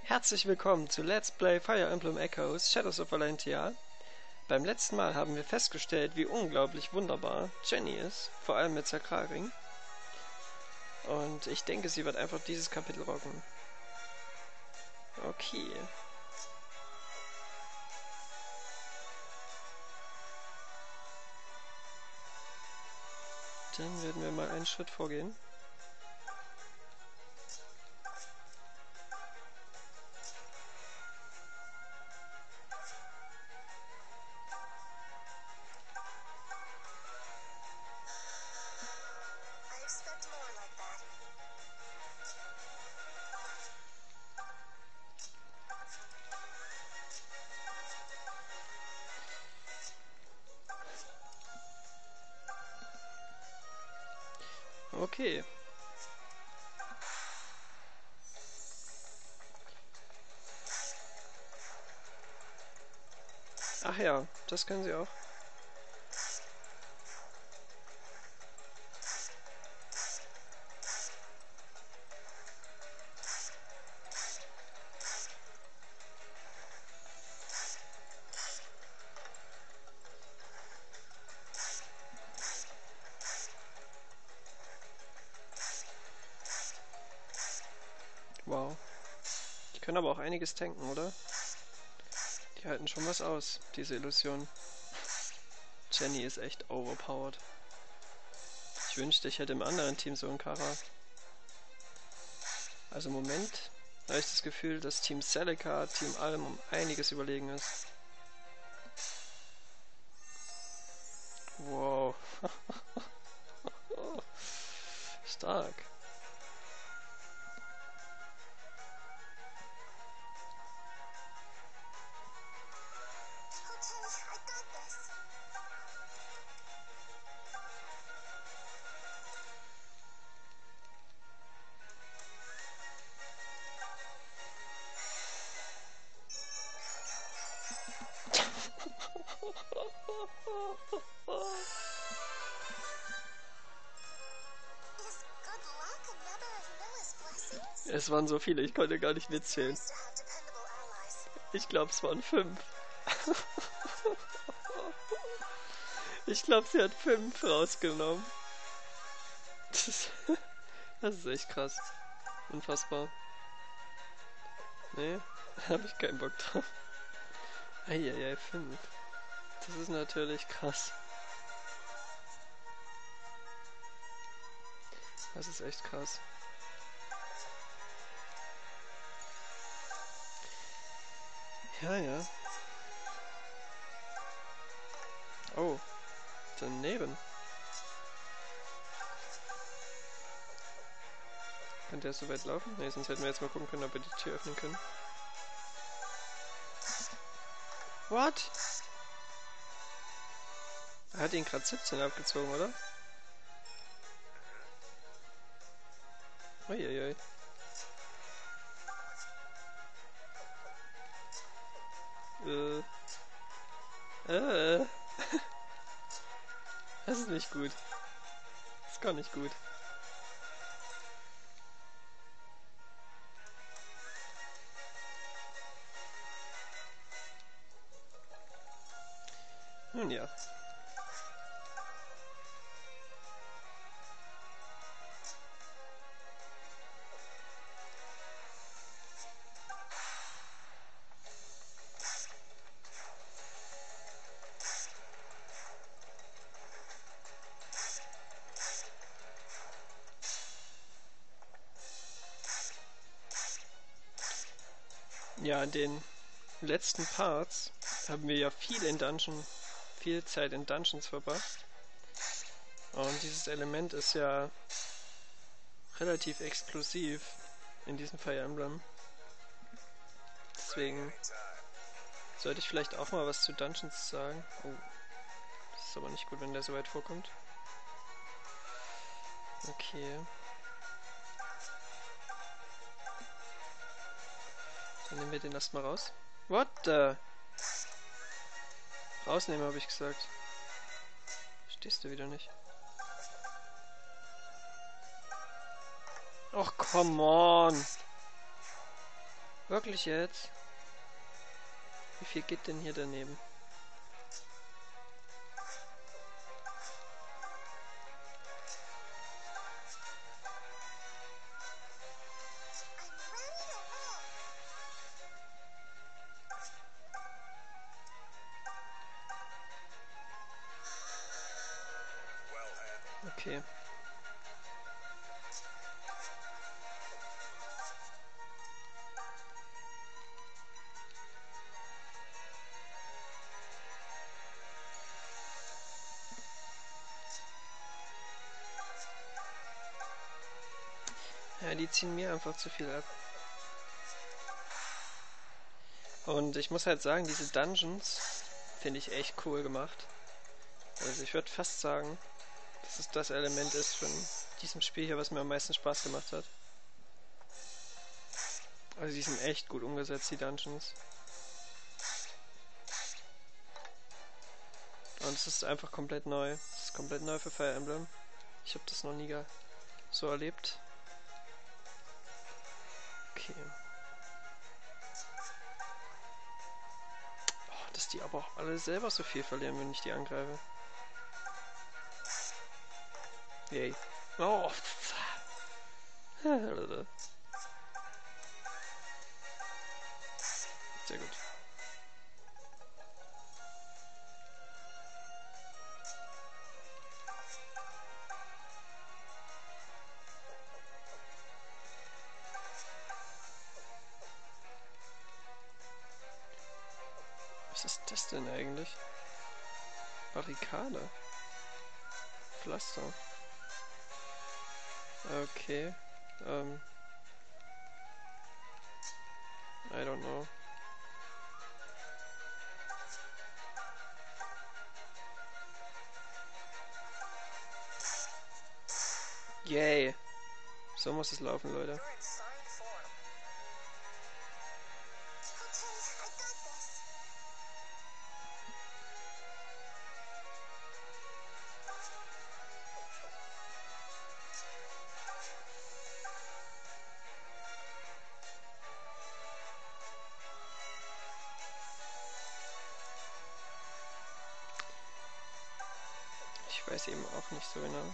Herzlich willkommen zu Let's Play Fire Emblem Echoes Shadows of Valentia. Beim letzten Mal haben wir festgestellt, wie unglaublich wunderbar Jenny ist, vor allem mit Sakralring. Und ich denke, sie wird einfach dieses Kapitel rocken. Okay. Dann werden wir mal einen Schritt vorgehen. Okay. Ach ja, das können sie auch. Wow. Die können aber auch einiges tanken, oder? Die halten schon was aus, diese Illusion. Jenny ist echt overpowered. Ich wünschte, ich hätte im anderen Team so einen Kara. Also im Moment habe ich das Gefühl, dass Team Celica Team Alm um einiges überlegen ist. Wow. Stark. Es waren so viele, ich konnte gar nicht mitzählen. Ich glaube, es waren 5. Ich glaube, sie hat 5 rausgenommen. Das ist echt krass. Unfassbar. Nee, habe ich keinen Bock drauf. Eieiei, 5. Das ist natürlich krass. Das ist echt krass. Ja, ja. Oh, daneben. Kann der so weit laufen? Ne, sonst hätten wir jetzt mal gucken können, ob wir die Tür öffnen können. What? Er hat ihn gerade 17 abgezogen, oder? Uiuiui. Das ist nicht gut. Das ist gar nicht gut. Nun ja. Ja, in den letzten Parts haben wir ja viel Zeit in Dungeons verbracht. Und dieses Element ist ja relativ exklusiv in diesem Fire Emblem. Deswegen sollte ich vielleicht auch mal was zu Dungeons sagen. Oh, das ist aber nicht gut, wenn der so weit vorkommt. Okay. Dann nehmen wir den erstmal raus. What the? Rausnehmen, habe ich gesagt. Stehst du wieder nicht? Och, come on! Wirklich jetzt? Wie viel geht denn hier daneben? Okay. Ja, die ziehen mir einfach zu viel ab. Und ich muss halt sagen, diese Dungeons finde ich echt cool gemacht. Also ich würde fast sagen, dass es das Element ist von diesem Spiel hier, was mir am meisten Spaß gemacht hat. Also die sind echt gut umgesetzt, die Dungeons. Und es ist einfach komplett neu. Es ist komplett neu für Fire Emblem. Ich habe das noch nie so erlebt. Okay. Oh, dass die aber auch alle selber so viel verlieren, wenn ich die angreife. Yay. Oh. Sehr gut. Was ist das denn eigentlich? Barrikade? Pflaster? Okay. I don't know. Yay. So muss es laufen, Leute. Ich weiß eben auch nicht so genau.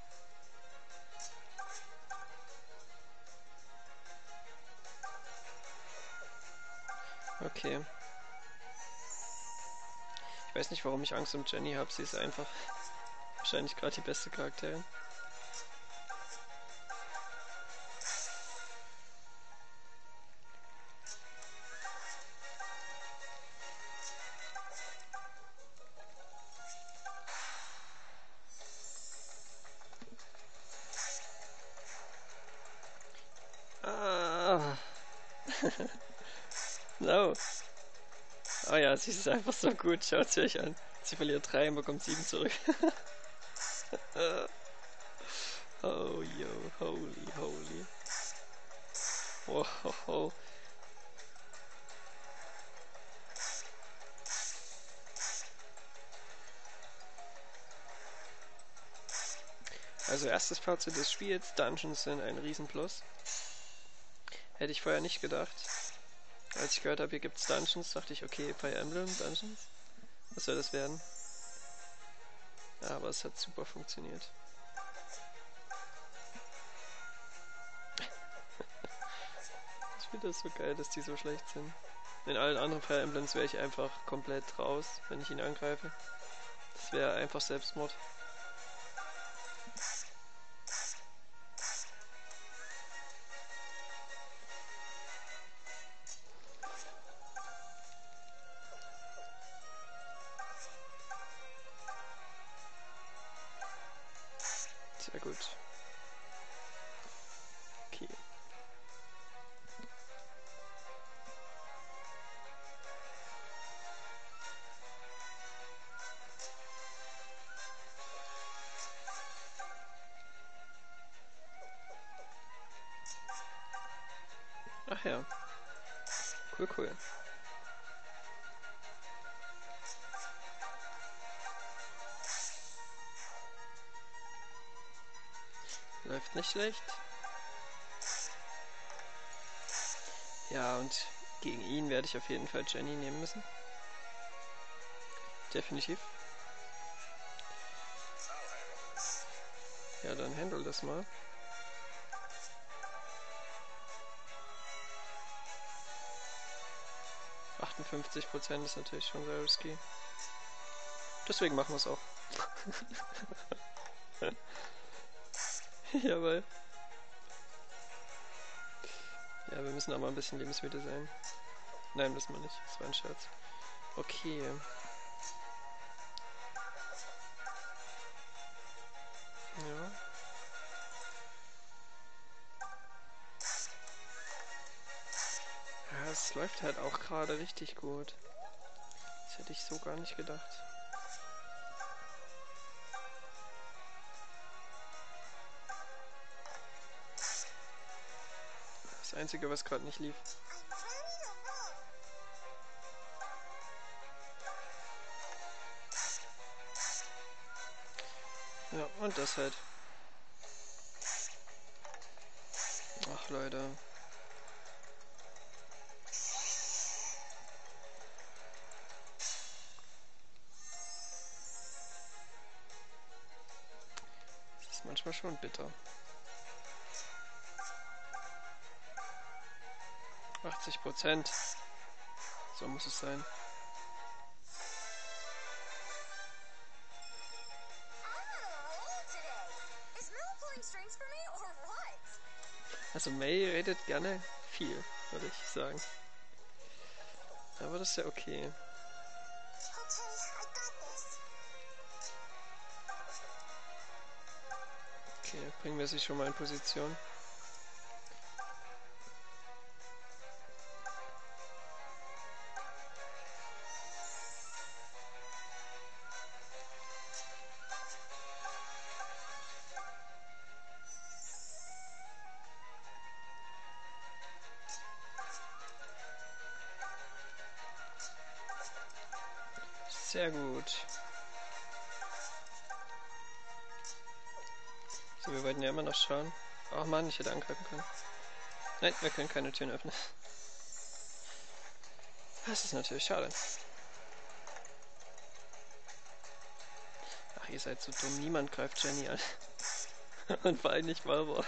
Okay. Ich weiß nicht, warum ich Angst um Jenny habe. Sie ist einfach wahrscheinlich gerade die beste Charakterin. Ah. No. Oh ja, sie ist einfach so gut. Schaut sie euch an. Sie verliert 3 und bekommt 7 zurück. Oh, yo. Holy. Wow. Also erstes Fazit des Spiels. Dungeons sind ein Riesenplus. Hätte ich vorher nicht gedacht. Als ich gehört habe, hier gibt's Dungeons, dachte ich, okay, Fire Emblem Dungeons. Was soll das werden? Aber es hat super funktioniert. Ich finde das so geil, dass die so schlecht sind. In allen anderen Fire Emblems wäre ich einfach komplett raus, wenn ich ihn angreife. Das wäre einfach Selbstmord. Sehr gut. Okay. Ach ja. Cool. Läuft nicht schlecht. Ja, und gegen ihn werde ich auf jeden Fall Jenny nehmen müssen. Definitiv. Ja, dann handle das mal. %58 ist natürlich schon sehr risky. Deswegen machen wir es auch. Jawohl. Ja, wir müssen aber ein bisschen lebensmüde sein. Nein, müssen wir nicht. Das war ein Scherz. Okay. Ja. Ja, es läuft halt auch gerade richtig gut. Das hätte ich so gar nicht gedacht. Das Einzige, was gerade nicht lief. Ja, und das halt. Ach, Leute. Das ist manchmal schon bitter. 80%. So muss es sein. Also May redet gerne viel, würde ich sagen. Aber das ist ja okay. Okay, bringen wir sie schon mal in Position. Sehr gut. So, wir wollten ja immer noch schauen. Ach man, ich hätte angreifen können. Nein, wir können keine Türen öffnen. Das ist natürlich schade. Ach, ihr seid so dumm. Niemand greift Jenny an. Und vor allem nicht Valor.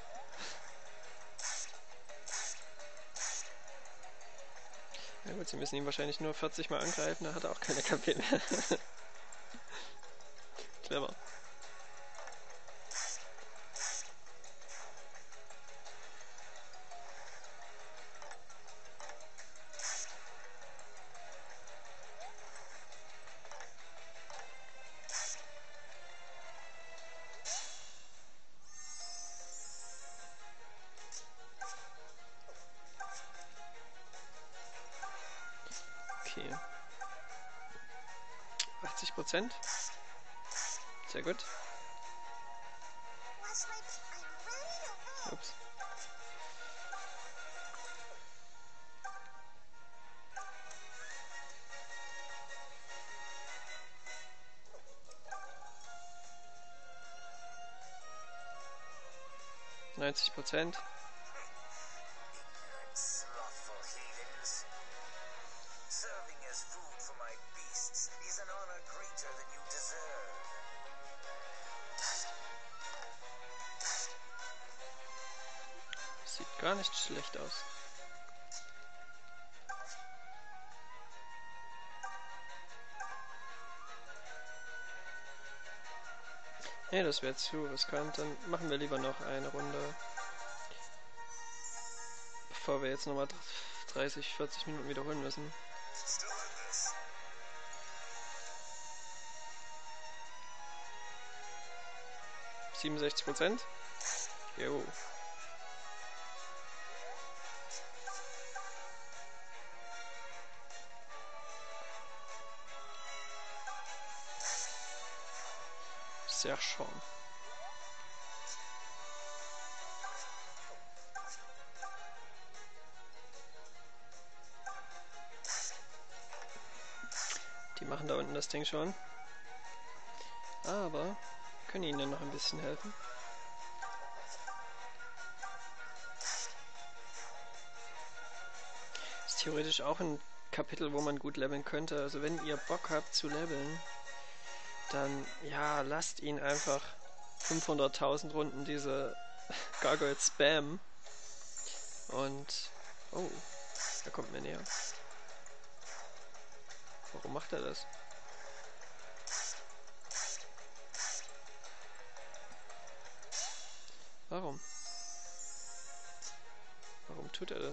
Ja gut, sie müssen ihn wahrscheinlich nur 40 Mal angreifen, da hat er auch keine KP mehr. Clever. Okay. 80%. Sehr gut. Ups. %. Sieht gar nicht schlecht aus. Nee, das wäre zu riskant. Dann machen wir lieber noch eine Runde. Bevor wir jetzt nochmal 30, 40 Minuten wiederholen müssen. 67%. Jo. Sehr schön. Die machen da unten das Ding schon. Aber können ihnen noch ein bisschen helfen. ist theoretisch auch ein Kapitel, wo man gut leveln könnte. Also wenn ihr Bock habt zu leveln, dann ja, lasst ihn einfach 500.000 Runden diese Gargoyle spammen. Und... Oh, er kommt mir näher. Warum macht er das? Warum? Warum tut er das?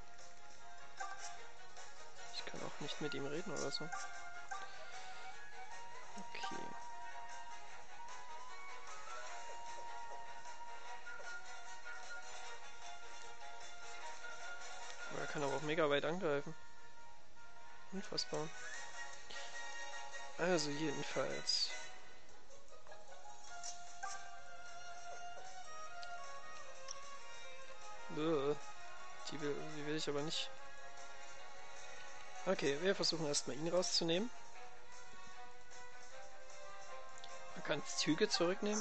Ich kann auch nicht mit ihm reden oder so. Okay. Aber er kann aber auch mega weit angreifen. Unfassbar. Also jedenfalls. Die will ich aber nicht. Okay, wir versuchen erstmal ihn rauszunehmen. Man kann Züge zurücknehmen.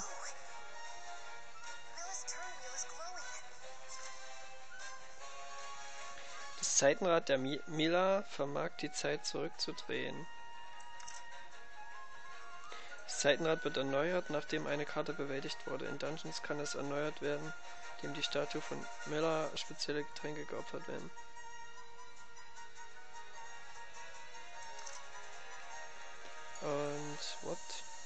Das Zeitenrad der Mila vermag die Zeit zurückzudrehen. Das Zeitenrad wird erneuert, nachdem eine Karte bewältigt wurde. In Dungeons kann es erneuert werden, indem die Statue von Mila spezielle Getränke geopfert werden. Und what?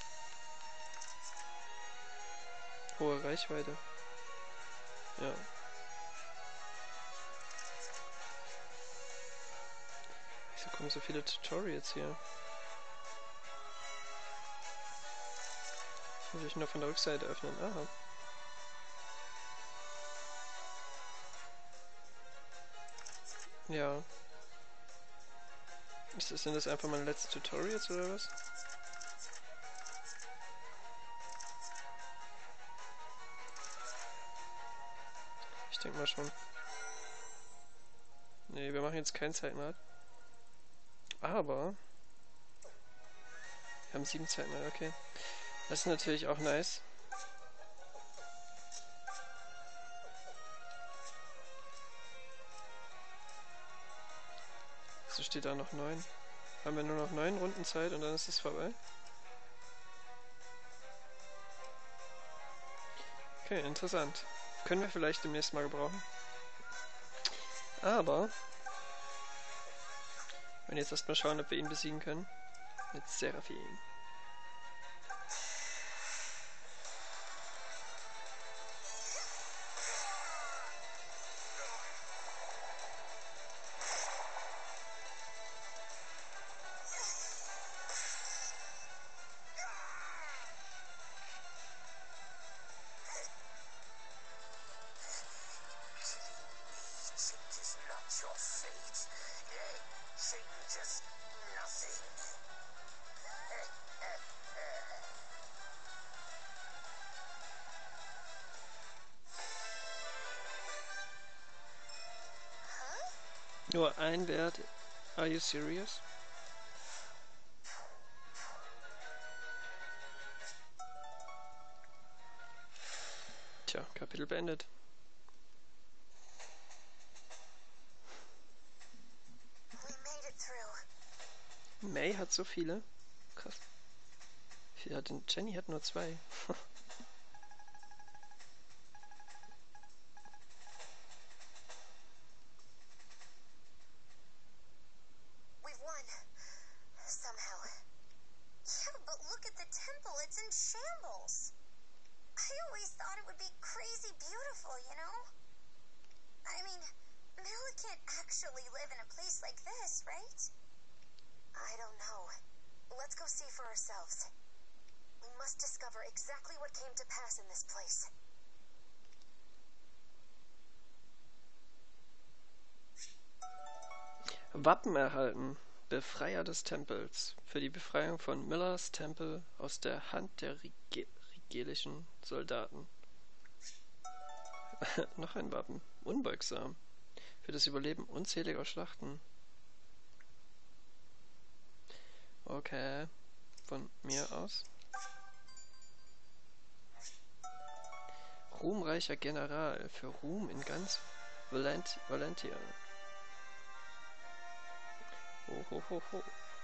Hohe Reichweite. Ja. Wieso kommen so viele Tutorials hier? Ich muss ich nur von der Rückseite öffnen. Aha. Ja. Sind das einfach meine letzten Tutorials oder was? Ich denke mal schon. Nee, wir machen jetzt kein Zeitnad. Aber wir haben 7 Zeitnad, okay. Das ist natürlich auch nice. So steht da noch 9. Haben wir nur noch 9 Runden Zeit und dann ist es vorbei. Okay, interessant. Können wir vielleicht demnächst mal gebrauchen. Aber wir werden jetzt erstmal schauen, ob wir ihn besiegen können. Mit Seraphim. Nur ein Wert. Are you serious? Tja, Kapitel beendet. May hat so viele. Krass. Jenny hat nur 2. Wappen erhalten. Befreier des Tempels. Für die Befreiung von Millers Tempel aus der Hand der rigelischen Soldaten. Noch ein Wappen. Unbeugsam. Für das Überleben unzähliger Schlachten. Okay. Von mir aus. Ruhmreicher General. Für Ruhm in ganz Valentia. Ho, ho, ho, ho.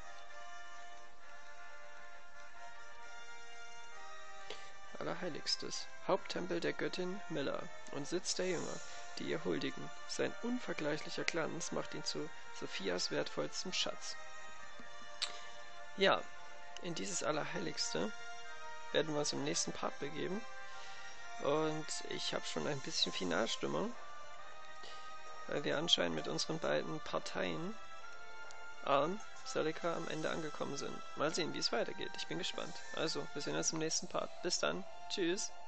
Allerheiligstes, Haupttempel der Göttin Milla und Sitz der Jünger, die ihr huldigen. Sein unvergleichlicher Glanz macht ihn zu Sophias wertvollstem Schatz. Ja, in dieses Allerheiligste werden wir uns im nächsten Part begeben. Und ich habe schon ein bisschen Finalstimmung, weil wir anscheinend mit unseren beiden Parteien, Arn, Celica, am Ende angekommen sind. Mal sehen, wie es weitergeht. Ich bin gespannt. Also, wir sehen uns im nächsten Part. Bis dann. Tschüss.